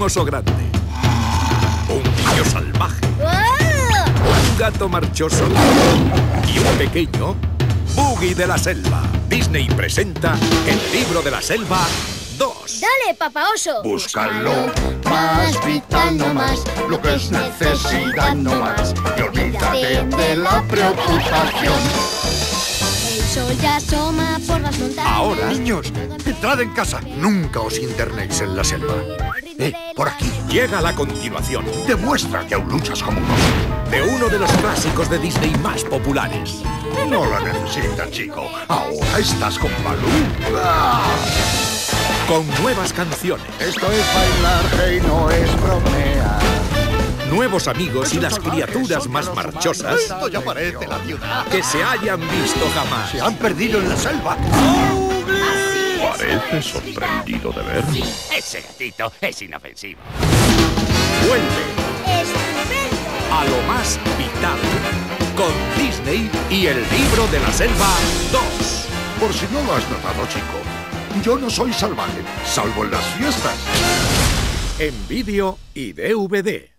oso grande. Un niño salvaje. Un gato marchoso. Y un pequeño Buggy de la selva. Disney presenta El libro de la selva 2. ¡Dale, papá oso! Búscalo, más vital no más, lo que es necesidad no más. Y olvídate de la preocupación. El sol ya asoma por las montañas. Ahora, Niños, entrad en casa. Nunca os internéis en la selva. Por aquí. llega la continuación Demuestra que aún luchas como un oso. de uno de los clásicos de Disney más populares. No la necesitas, chico. Ahora estás con Baloo. ¡Ah! Con nuevas canciones, Esto es bailar, hey, no es bromear. nuevos amigos y las criaturas más marchosas Esto ya parece la ciudad. que se hayan visto jamás. Se han perdido en la selva. Parece sorprendido de ver. Ese gatito es inofensivo. Vuelve ¡Estupendo! a lo más vital con Disney y El libro de la selva 2. Por si no lo has notado, chico, yo no soy salvaje, salvo en las fiestas. En vídeo y DVD.